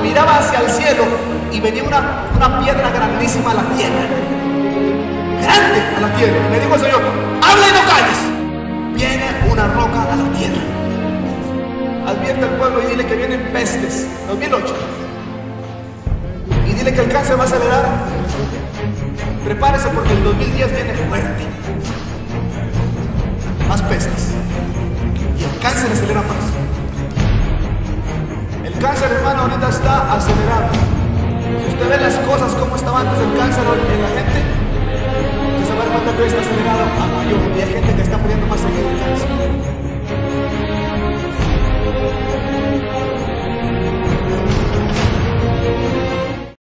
miraba hacia el cielo y venía una piedra grandísima a la tierra. Grande a la tierra. Y me dijo el Señor, habla y no calles. Viene una roca a la tierra. Advierte al pueblo y dile que vienen pestes. 2008. Y dile que el cáncer va a acelerar. Prepárese porque el 2010 viene fuerte. Más pestes. Y el cáncer acelera más. El cáncer, hermano, ahorita está acelerado. Si usted ve las cosas como estaba antes del cáncer en la gente, usted se va a dar cuenta que hoy está acelerado a mayor. Y hay gente que está muriendo más seguido del cáncer.